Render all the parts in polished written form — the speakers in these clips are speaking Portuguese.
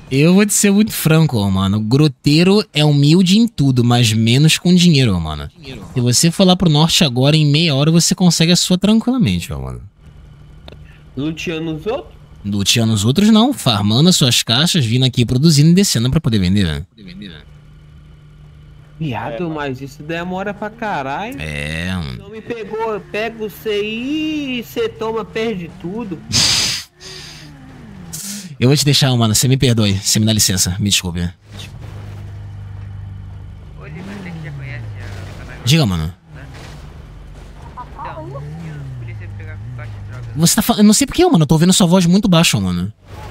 Eu vou te ser muito franco, ó, mano. Groteiro é humilde em tudo, mas menos com dinheiro, ó, mano. Se você for lá pro norte agora, em meia hora você consegue a sua tranquilamente, ó, mano. Luteando os outros? Luteando os outros não, farmando as suas caixas, vindo aqui produzindo e descendo pra poder vender, né? Viado, mas isso demora pra caralho. É, mano. Não me pegou, eu pego você aí e você toma, perde tudo. Eu vou te deixar, mano. Você me perdoe. Você me dá licença. Me desculpe. Olha, você que já conhece a Diga, mano. Então, se a polícia pegar com caixa de drogas, Você tá falando. Eu não sei porquê, mano. Eu tô ouvindo sua voz muito baixa, mano.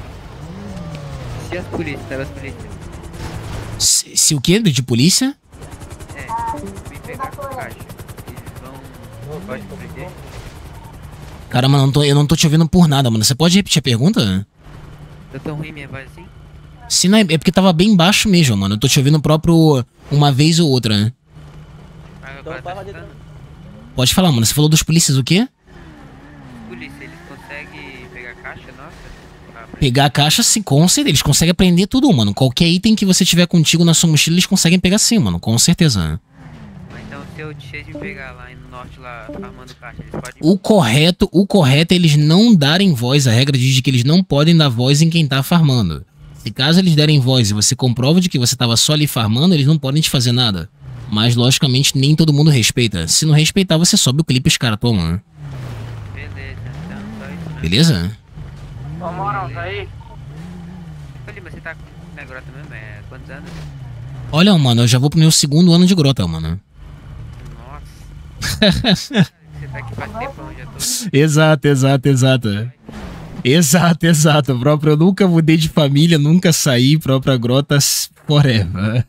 se as polícias, sabe as polícias? Se o quê? De polícia? Me pegar com caixa, eles vão. Pode compreender? Cara, mano, eu não tô te ouvindo por nada, mano. Você pode repetir a pergunta? Tá tão ruim minha voz assim? Se não é porque tava bem baixo mesmo, mano. Eu tô te ouvindo próprio uma vez ou outra, né? Agora tá escutando? Pode falar, mano. Você falou dos polícias o quê? Polícia, eles conseguem pegar caixa, nossa? Pegar a caixa, sim, com certeza. Eles conseguem aprender tudo, mano. Qualquer item que você tiver contigo na sua mochila, eles conseguem pegar sim, mano. Com certeza, né? Então se eu deixei de pegar lá no norte, lá, farmando caixa, eles podem... O correto é eles não darem voz. A regra diz que eles não podem dar voz em quem tá farmando. Se caso eles derem voz e você comprova de que você tava só ali farmando, eles não podem te fazer nada. Mas, logicamente, nem todo mundo respeita. Se não respeitar, você sobe o clipe e os caras tomam, né? Beleza, então só isso mesmo. Beleza? Ô, Morão, tá aí? Olha, mas você tá na grota mesmo? É quantos anos? Olha, mano, eu já vou pro meu segundo ano de grota, mano. Nossa. Você tá aqui faz tempão, já tô... Exato. Próprio, eu nunca mudei de família, nunca saí, própria grota forever.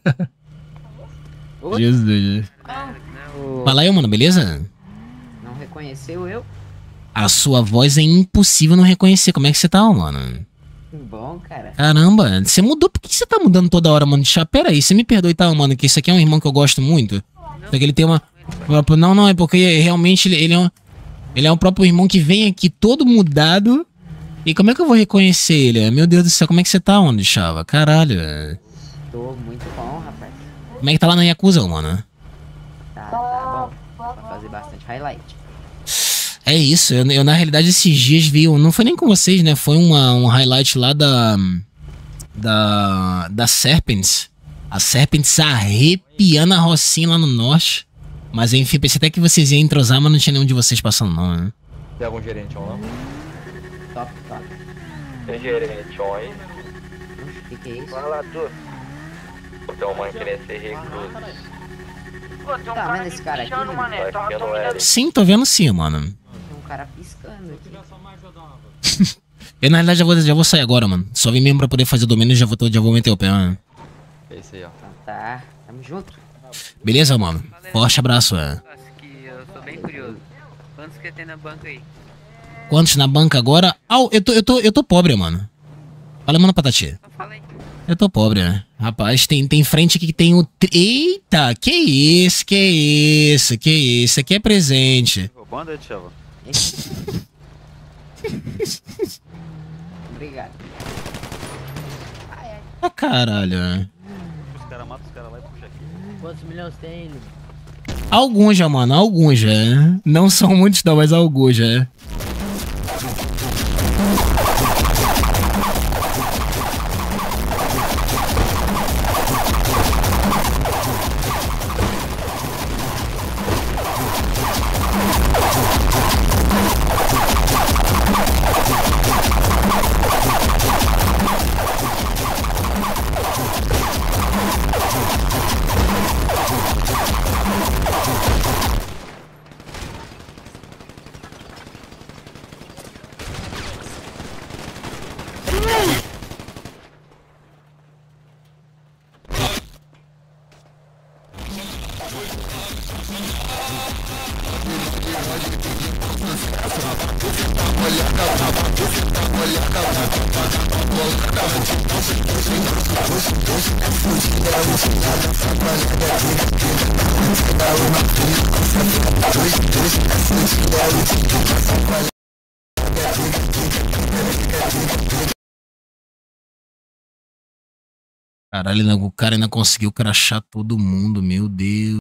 Jesus. Fala aí, mano, beleza? Não reconheceu eu? A sua voz é impossível não reconhecer. Como é que você tá, mano? Bom, cara. Caramba, você mudou? Por que você tá mudando toda hora, mano? Pera aí, você me perdoe, tá, mano? Que esse aqui é um irmão que eu gosto muito. Só que ele tem uma... Não, é porque realmente ele é um próprio irmão que vem aqui todo mudado. E como é que eu vou reconhecer ele? Meu Deus do céu, como é que você tá, mano, Chava? Caralho. Tô muito bom, rapaz. Como é que tá lá na Yakuza, mano? Tá bom. Vou fazer bastante highlight. É isso, eu na realidade esses dias vi, não foi nem com vocês, né? Foi um highlight lá da Serpents. A Serpents arrepiando a rocinha lá no norte. Mas enfim, pensei até que vocês iam entrosar, mas não tinha nenhum de vocês passando não, né? Tem algum gerente on lá? Top. Tem gerente on aí? O que é isso? Fala, tu. Então, mãe, querer ser recruta. Pô, tem um cara vendo esse cara aqui, mané? Tá vendo ele? Sim, tô vendo sim, mano. Tem um cara piscando aqui. Eu na realidade já vou sair agora, mano. Só vim mesmo pra poder fazer o domínio e já vou meter o pé, mano. É isso aí, ó. Então tá, tamo junto. Beleza, mano? Forte abraço, é. Nossa, que eu tô bem curioso. Quantos que tem na banca aí? Quantos na banca agora? Eu tô pobre, mano. Fala, mano, Patati. Então fala aí. Eu tô pobre, né? Rapaz, tem frente aqui que tem o... Eita, que isso? Aqui é presente. Roubando aí, Tchela. Obrigado. Ah, caralho, né? Os caras matam os caras lá e puxa aqui. Quantos milhões tem, Alguns já, mano, alguns já. Não são muitos não, mas alguns já. Caralho, o cara ainda conseguiu crachar todo mundo, meu Deus.